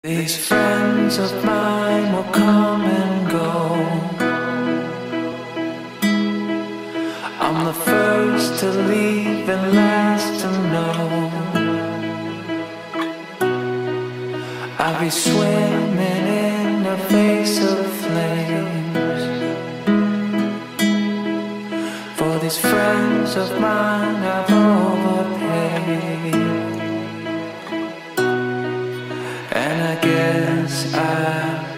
These friends of mine will come and go. I'm the first to leave and last to know. I'll be swimming in the face of flames. For these friends of mine I've overpaid, and I guess I